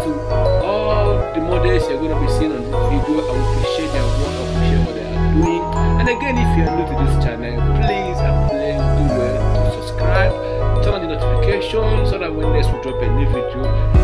to all the models you're going to be seeing on this video. I will appreciate their work, I appreciate what they are doing. And again, if you are new to this channel, please do well to subscribe, turn on the notification so that when next we drop a new video,